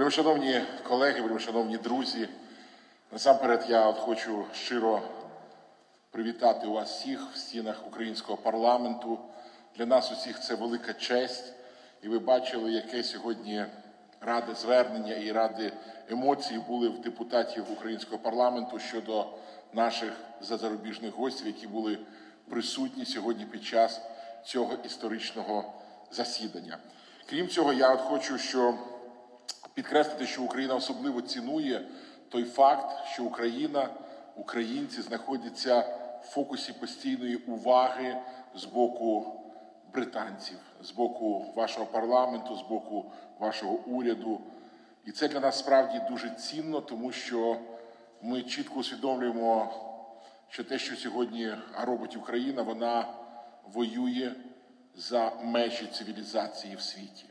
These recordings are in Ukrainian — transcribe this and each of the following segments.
Вельмишановні колеги, вельмишановні друзі, насамперед я хочу щиро привітати вас всіх в стінах українського парламенту. Для нас усіх це велика честь, і ви бачили, яке сьогодні ради звернення і ради емоцій були в депутатів українського парламенту щодо наших зарубіжних гостів, які були присутні сьогодні під час цього історичного засідання. Крім цього, я хочу підкреслити, що Україна особливо цінує той факт, що Україна, українці знаходяться в фокусі постійної уваги з боку британців, з боку вашого парламенту, з боку вашого уряду. І це для нас справді дуже цінно, тому що ми чітко усвідомлюємо, що те, що сьогодні робить Україна, вона воює за межі цивілізації в світі.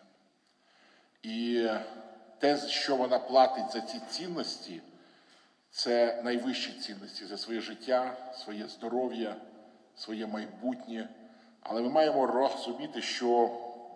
І те, що вона платить за ці цінності, це найвищі цінності за своє життя, своє здоров'я, своє майбутнє. Але ми маємо розуміти, що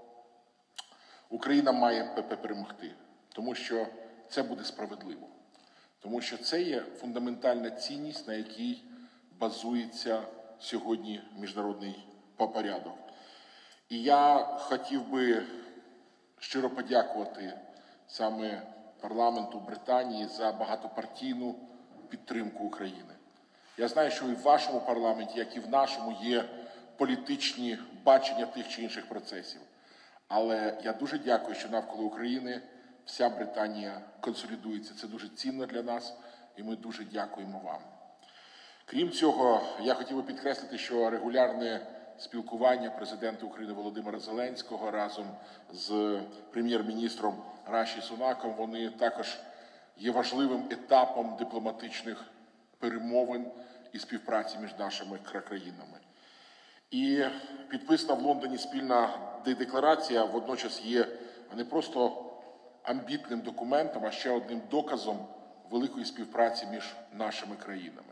Україна має перемогти, тому що це буде справедливо. Тому що це є фундаментальна цінність, на якій базується сьогодні міжнародний порядок. І я хотів би щиро подякувати саме парламенту Британії за багатопартійну підтримку України. Я знаю, що і в вашому парламенті, як і в нашому, є політичні бачення тих чи інших процесів. Але я дуже дякую, що навколо України вся Британія консолідується. Це дуже цінно для нас, і ми дуже дякуємо вам. Крім цього, я хотів би підкреслити, що регулярне спілкування президента України Володимира Зеленського разом з прем'єр-міністром Раші Сунаком, вони також є важливим етапом дипломатичних перемовин і співпраці між нашими країнами. І підписана в Лондоні спільна декларація водночас є не просто амбітним документом, а ще одним доказом великої співпраці між нашими країнами.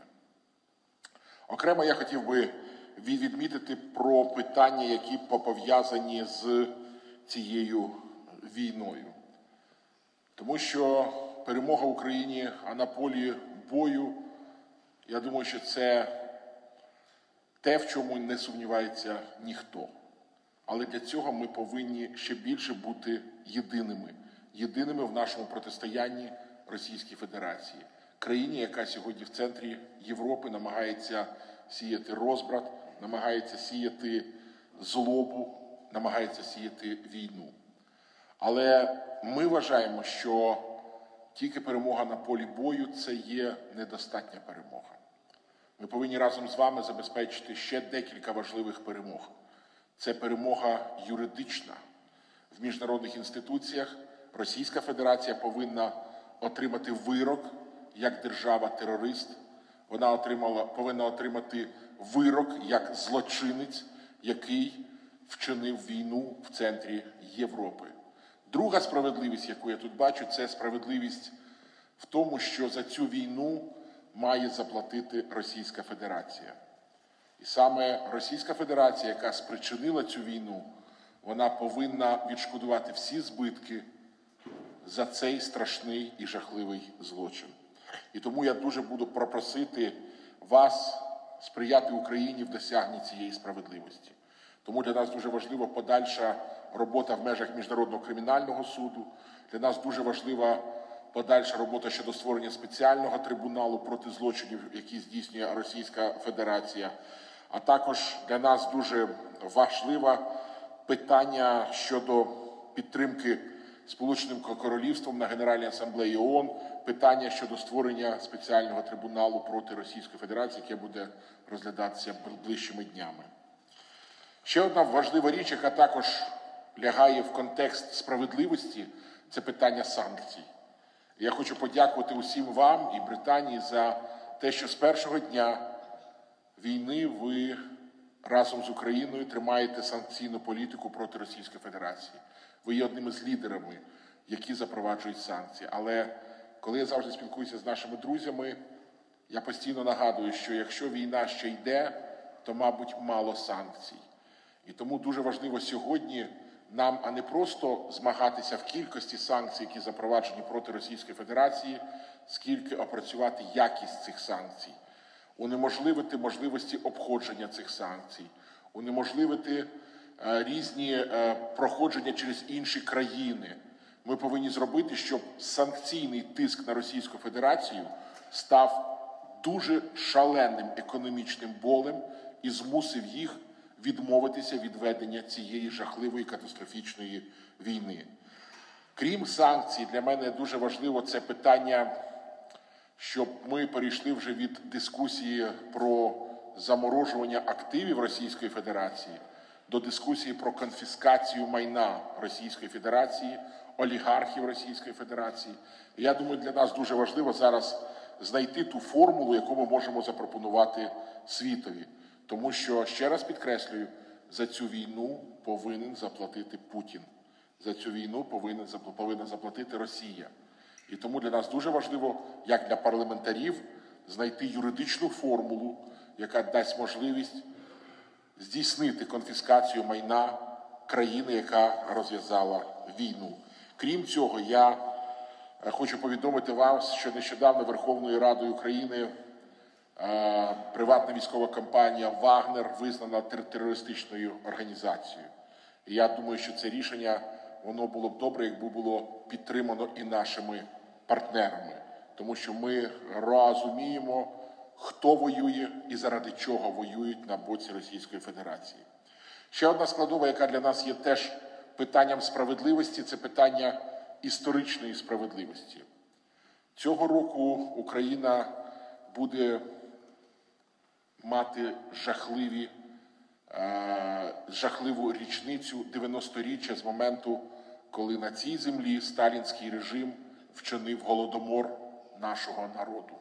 Окремо я хотів би відмітити про питання, які пов'язані з цією війною. Тому що перемога Україні на полі бою, я думаю, що це те, в чому не сумнівається ніхто. Але для цього ми повинні ще більше бути єдиними в нашому протистоянні Російській Федерації. Країні, яка сьогодні в центрі Європи намагається сіяти розбрат, намагається сіяти злобу, намагається сіяти війну. Але ми вважаємо, що тільки перемога на полі бою – це є недостатня перемога. Ми повинні разом з вами забезпечити ще декілька важливих перемог. Це перемога юридична. В міжнародних інституціях Російська Федерація повинна отримати вирок як держава-терорист. Вона повинна отримати вирок як злочинець, який вчинив війну в центрі Європи. Друга справедливість, яку я тут бачу, це справедливість в тому, що за цю війну має заплатити Російська Федерація. І саме Російська Федерація, яка спричинила цю війну, вона повинна відшкодувати всі збитки за цей страшний і жахливий злочин. І тому я дуже буду просити вас сприяти Україні в досягненні цієї справедливості. Тому для нас дуже важлива подальша робота в межах Міжнародного кримінального суду. Для нас дуже важлива подальша робота щодо створення спеціального трибуналу проти злочинів, які здійснює Російська Федерація. А також для нас дуже важливе питання щодо підтримки Сполученим Королівством на Генеральній асамблеї ООН, питання щодо створення спеціального трибуналу проти Російської Федерації, яке буде розглядатися ближчими днями. Ще одна важлива річ, яка також лягає в контекст справедливості, це питання санкцій. Я хочу подякувати усім вам і Британії за те, що з першого дня війни ви разом з Україною тримаєте санкційну політику проти Російської Федерації. Ви є одним із лідерами, які запроваджують санкції. Але коли я завжди спілкуюся з нашими друзями, я постійно нагадую, що якщо війна ще йде, то, мабуть, мало санкцій. І тому дуже важливо сьогодні нам, а не просто змагатися в кількості санкцій, які запроваджені проти Російської Федерації, скільки опрацювати якість цих санкцій, унеможливити можливості обходження цих санкцій, унеможливити різні проходження через інші країни. Ми повинні зробити, щоб санкційний тиск на Російську Федерацію став дуже шаленим економічним болем і змусив їх відмовитися від ведення цієї жахливої катастрофічної війни. Крім санкцій, для мене дуже важливо це питання, щоб ми перейшли вже від дискусії про заморожування активів Російської Федерації до дискусії про конфіскацію майна Російської Федерації, олігархів Російської Федерації. І я думаю, для нас дуже важливо зараз знайти ту формулу, яку ми можемо запропонувати світові. Тому що, ще раз підкреслюю, за цю війну повинен заплатити Путін. За цю війну повинна заплатити Росія. І тому для нас дуже важливо, як для парламентарів, знайти юридичну формулу, яка дасть можливість здійснити конфіскацію майна країни, яка розв'язала війну. Крім цього, я хочу повідомити вам, що нещодавно Верховною Радою України приватна військова компанія «Вагнер» визнана терористичною організацією. І я думаю, що це рішення, воно було б добре, якби було підтримано і нашими партнерами. Тому що ми розуміємо, хто воює і заради чого воюють на боці Російської Федерації. Ще одна складова, яка для нас є теж питанням справедливості, це питання історичної справедливості. Цього року Україна буде мати жахливу річницю 90-річчя з моменту, коли на цій землі сталінський режим вчинив голодомор нашого народу.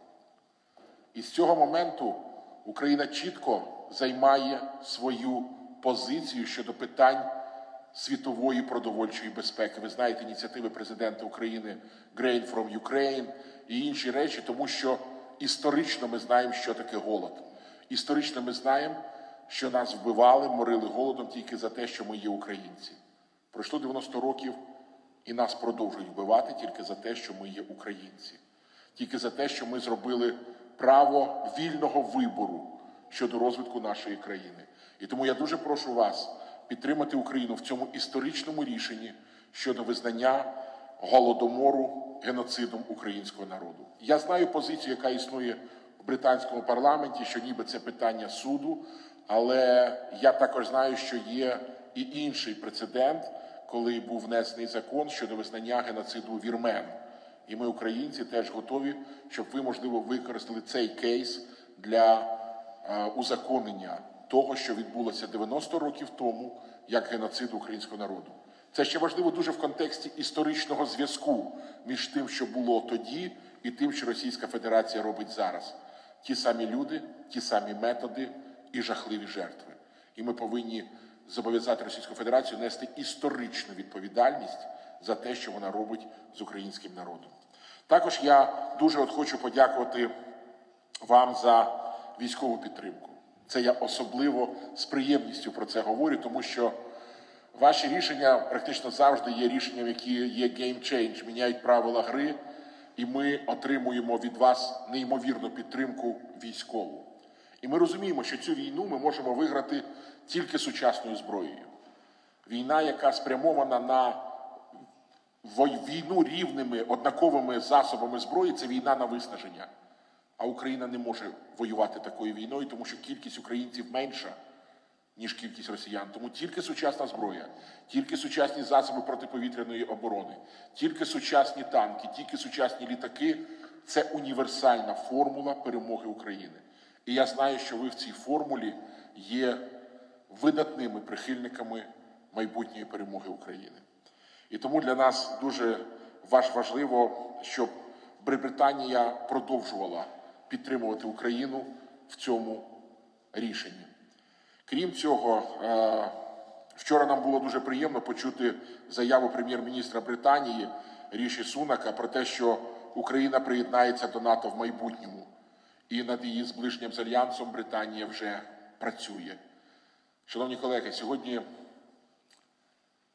І з цього моменту Україна чітко займає свою позицію щодо питань світової продовольчої безпеки. Ви знаєте ініціативи президента України «Grain from Ukraine» і інші речі, тому що історично ми знаємо, що таке голод. Історично ми знаємо, що нас вбивали, морили голодом тільки за те, що ми є українці. Пройшло 90 років, і нас продовжують вбивати тільки за те, що ми є українці. Тільки за те, що ми зробили право вільного вибору щодо розвитку нашої країни. І тому я дуже прошу вас підтримати Україну в цьому історичному рішенні щодо визнання голодомору геноцидом українського народу. Я знаю позицію, яка існує в британському парламенті, що ніби це питання суду, але я також знаю, що є і інший прецедент, коли був внесений закон щодо визнання геноциду вірмен. І ми, українці, теж готові, щоб ви, можливо, використали цей кейс для узаконення того, що відбулося 90 років тому, як геноцид українського народу. Це ще важливо дуже в контексті історичного зв'язку між тим, що було тоді, і тим, що Російська Федерація робить зараз. Ті самі люди, ті самі методи і жахливі жертви. І ми повинні зобов'язати Російську Федерацію нести історичну відповідальність за те, що вона робить з українським народом. Також я дуже хочу подякувати вам за військову підтримку. Це я особливо з приємністю про це говорю, тому що ваші рішення практично завжди є рішенням, які є game change, міняють правила гри, і ми отримуємо від вас неймовірну підтримку військову. І ми розуміємо, що цю війну ми можемо виграти тільки сучасною зброєю. Війна, яка спрямована на війну рівними, однаковими засобами зброї, це війна на виснаження. А Україна не може воювати такою війною, тому що кількість українців менша, ніж кількість росіян. Тому тільки сучасна зброя, тільки сучасні засоби протиповітряної оборони, тільки сучасні танки, тільки сучасні літаки – це універсальна формула перемоги України. І я знаю, що ви в цій формулі є видатними прихильниками майбутньої перемоги України. І тому для нас дуже важливо, щоб Британія продовжувала підтримувати Україну в цьому рішенні. Крім цього, вчора нам було дуже приємно почути заяву прем'єр-міністра Британії Ріші Сунака про те, що Україна приєднається до НАТО в майбутньому. І над її зближенням з Альянсом Британія вже працює. Шановні колеги, сьогодні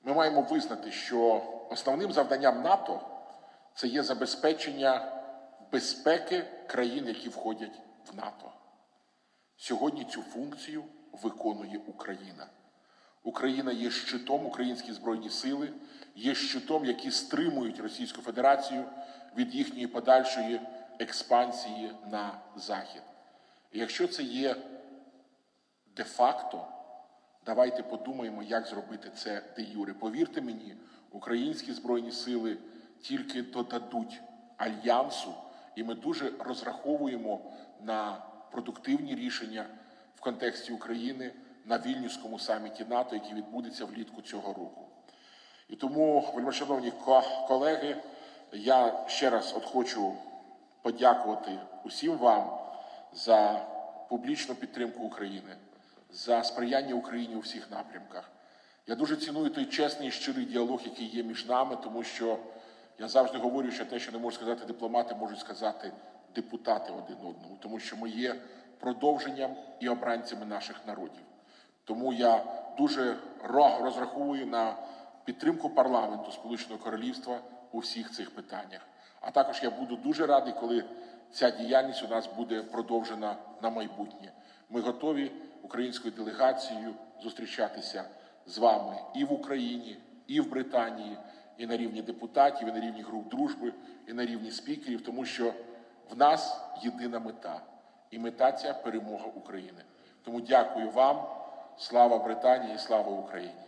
ми маємо визнати, що основним завданням НАТО – це є забезпечення безпеки країн, які входять в НАТО. Сьогодні цю функцію виконує Україна. Україна є щитом, українські Збройні Сили є щитом, які стримують Російську Федерацію від їхньої подальшої експансії на Захід. І якщо це є де-факто, давайте подумаємо, як зробити це де-юре. Повірте мені, українські Збройні Сили тільки додадуть альянсу, і ми дуже розраховуємо на продуктивні рішення в контексті України на Вільнюському саміті НАТО, який відбудеться влітку цього року. І тому, вельмишановні колеги, я ще раз хочу подякувати усім вам за публічну підтримку України, за сприяння Україні у всіх напрямках. Я дуже ціную той чесний і щирий діалог, який є між нами, тому що я завжди говорю, що те, що не можуть сказати дипломати, можуть сказати депутати один одному, тому що ми є продовженням і обранцями наших народів. Тому я дуже розраховую на підтримку парламенту Сполученого Королівства у всіх цих питаннях. А також я буду дуже радий, коли ця діяльність у нас буде продовжена на майбутнє. Ми готові українською делегацією зустрічатися з вами і в Україні, і в Британії, і на рівні депутатів, і на рівні груп дружби, і на рівні спікерів, тому що в нас єдина мета. І мета ця – перемога України. Тому дякую вам. Слава Британії і слава Україні!